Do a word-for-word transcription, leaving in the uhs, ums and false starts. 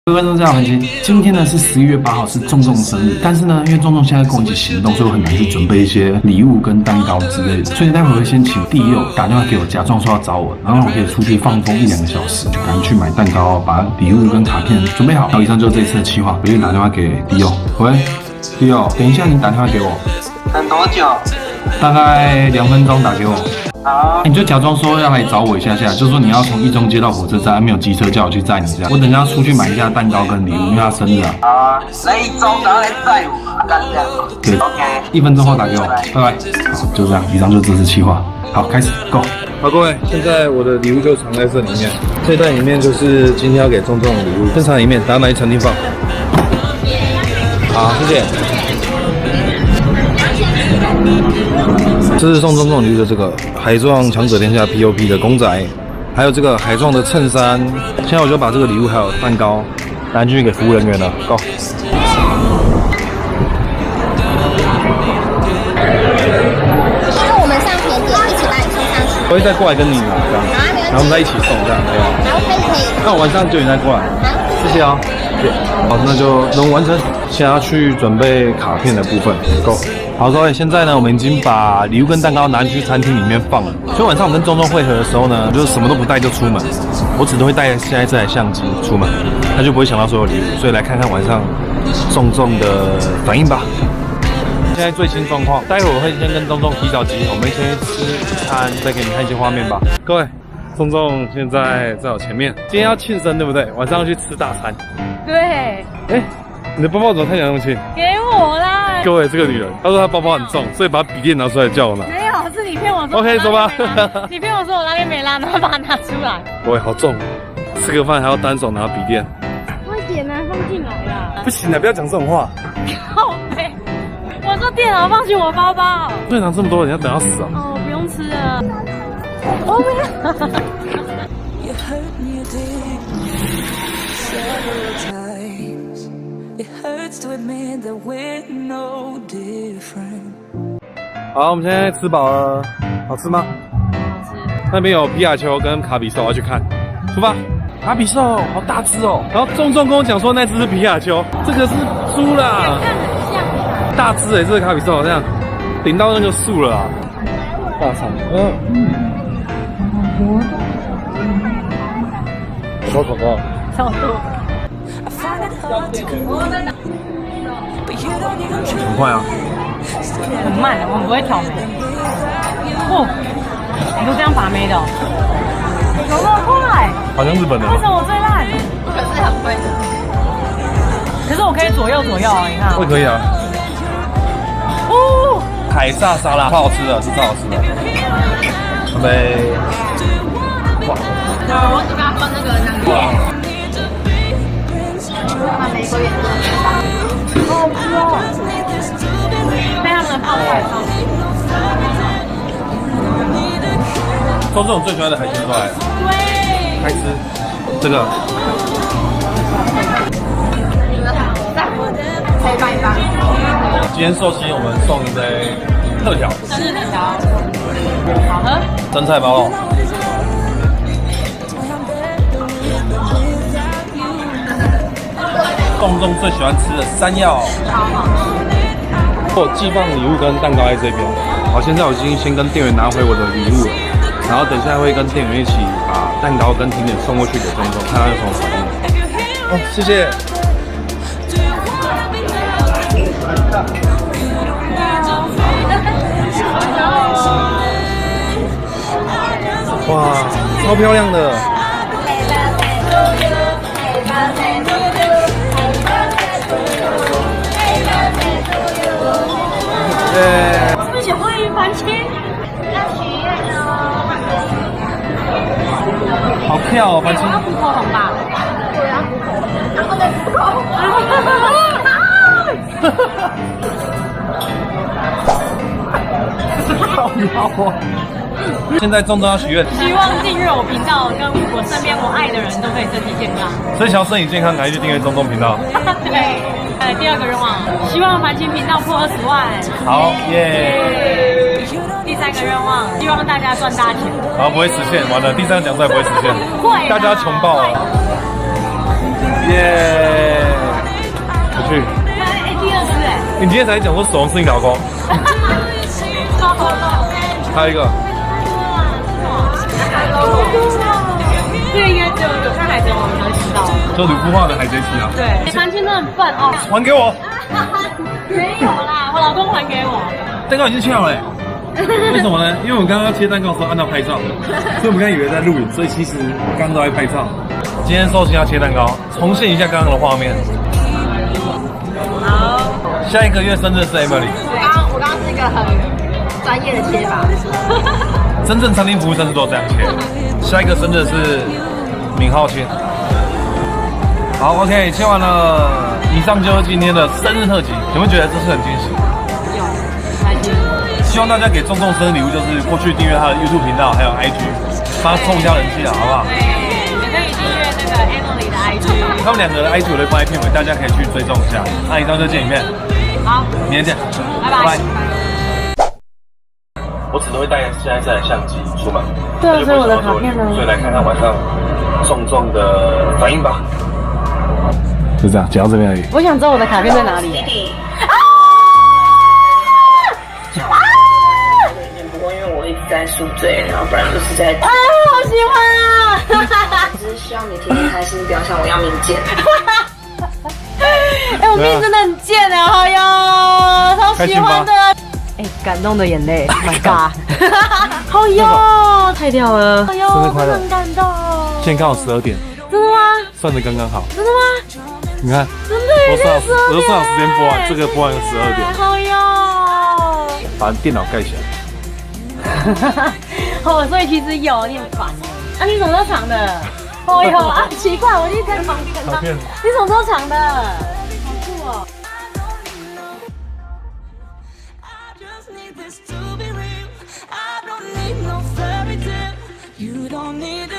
各位观众大家好，今天呢是十一月八号，是仲仲生日。但是呢，因为仲仲现在跟我一起行动，所以我很难去准备一些礼物跟蛋糕之类的。所以待会会先请弟佑打电话给我，假装说要找我，然后我可以出去放风一两个小时，就赶紧去买蛋糕，把礼物跟卡片准备好。好，以上就是这一次的企划。我先打电话给弟佑，喂，弟佑，等一下你打电话给我。 等多久？ 大概两分钟打给我。 好， 你就假装说要来找我一下下，就说你要从一中接到火车站，没有机车叫我去载你这样。我等一下出去买一下蛋糕跟礼物，因为他生日啊。 好啊，来一中然后来载我，干这样。 对 ，OK。一分钟后打给我，拜拜。好，就这样，以上就是这次企划。好，开始 ，Go。 好，各位，现在我的礼物就藏在这里面。这袋里面就是今天要给仲仲的礼物，正常里面，打哪一层地方？好，谢谢。 这是送仲仲礼物的这个海壮强者天下 P O P 的公仔，还有这个海壮的衬衫。现在我就把这个礼物还有蛋糕拿进去给服务人员了。Go。 那我们上甜点一起把你送上去， 我会再过来跟你拿这样，然后我们再一起送这样，可以吗？ 然后可以可以。 那我晚上九点再过来。谢谢啊。好，那就能完成。现在要去准备卡片的部分 ，Go。 好，各位，现在呢，我们已经把礼物跟蛋糕拿去餐厅里面放了。所以晚上我跟仲仲会合的时候呢，就是什么都不带就出门，我只都会带现在这台相机出门，他就不会想到所有礼物。所以来看看晚上仲仲的反应吧。现在最新状况，待会我会先跟仲仲提早集合，我们先吃午餐，再给你们看一些画面吧。各位，仲仲现在在我前面，今天要庆生对不对？晚上要去吃大餐。 对。 哎，你的包包怎么看起来那么轻？ 给我啦。 各位，这个女人，她说她包包很重，所以把笔电拿出来叫我拿。 没有，是你骗我说。 OK， 走吧。 你骗我说我拉链没拉，然后把它拿出来。 各位，好重，吃个饭还要单手拿笔电。 快点啊，放进来啦！ 不行啊，不要讲这种话。 靠背，我说电脑放进我包包。 队长这么多人，要等到死啊！ 哦，不用吃了。我不要。 好，我们现在吃饱了，好吃吗？ 好吃。 那边有皮卡丘跟卡比兽，要去看。出发！卡比兽好大只哦。然后仲仲跟我讲说那只是皮卡丘，这个是猪啦。 看很像。 大只哎，这个卡比兽好像顶到那个树了啊。大肠，嗯。小狗狗。 小狗。 很快啊！ 很慢的，我们不会挑眉。哦，你都这样把妹的、哦？有那么快？ 好像日本的。 为什么我最烂？可是很会的。可是我可以左右左右啊，你看。 会可以啊。 哦， 凯撒沙拉，超好吃的，是超好吃的。准备。哇！ 我只刚分那个两个。 它玫瑰色，好好吃哦！被他们泡菜超级。 仲仲最喜欢的海鲜出来， 对， 开吃这个。 可以拌一拌。 今天寿星我们送一杯特调， 生日特调，好喝。 蒸菜包肉。 仲仲最喜欢吃的山药，我寄放礼物跟蛋糕在这边。好，现在我已经先跟店员拿回我的礼物了，然后等一下会跟店员一起把蛋糕跟甜点送过去给仲仲，看他有什么反应。哦，谢谢。哇，超漂亮的。 对，而且欢迎凡青，要许愿哦。 好跳哦，凡青。 我要补口红吧？我要补口红，然后再补口红。 好妖哦！现在仲仲要许愿， 希望订阅我频道，跟我身边我爱的人都可以身体健康。 所以想要身体健康，赶紧去订阅仲仲频道。 对。呃，第二个愿望，希望凡青频道破二十万。 好耶！ 第三个愿望，希望大家赚大钱。 好，不会实现，完了，第三个讲出来不会实现， 会， 大家穷爆了。 耶！我去。 哎，第二次哎。 你今天才讲说手工摄影老公。 超好的。 还有一个。 这个应该只有有看海贼王才会知道。 就吕布画的海贼旗啊。 对。三千真的很笨哦。 还给我。 没有啦，我老公还给我。 蛋糕已经切好了。为什么呢？因为我刚刚切蛋糕的时候按照拍照，所以我们刚刚以为在录影，所以其实刚刚都在拍照。今天寿星要切蛋糕，重现一下刚刚的画面。 好。 下一个月生日是 Emily。 我刚我刚刚是一个很专业的切法。 真正餐厅服务生是都这样切。下一个生日是闵浩谦。好 ，OK， 切完了，以上就是今天的生日特辑。有没有觉得这是很惊喜？ 有，开心。 希望大家给重重生日礼物，就是过去订阅他的 YouTube 频道，还有 I G， 帮他冲一下人气啊，好不好？ 对，也可以订阅那个 Emily 的 I G， 他们两个的 I G 我会放在片尾，大家可以去追踪一下。那以上就见影片， 好， 明天见， 拜拜。 我只能会带现在这台相机出门。 对啊，所以我的卡片呢？ 所以来看看晚上重重的反应吧。就这样，讲到这边而已。 我想知道我的卡片在哪里。 不过因为我一直在宿醉，然后不然就是在啊，好喜欢啊！ 只是希望你天天开心，不要像我一样命贱。 哎，我命真的很贱哎，好哟，超喜欢的。哎，感动的眼泪 ，My God！ 好哟，太屌了！好哟， 生日快乐， 很感动。 现在刚好十二点， 真的吗？ 算的刚刚好。 真的吗？ 你看， 真的我算好，我都算好时间播完，这个播完十二点。 好哟。 把电脑盖起来。 哦，所以其实有，你很烦。啊，你什么时候藏的？哦哟，啊，奇怪，我一直在房间看到。你什么时候藏的？好酷哦。 You don't need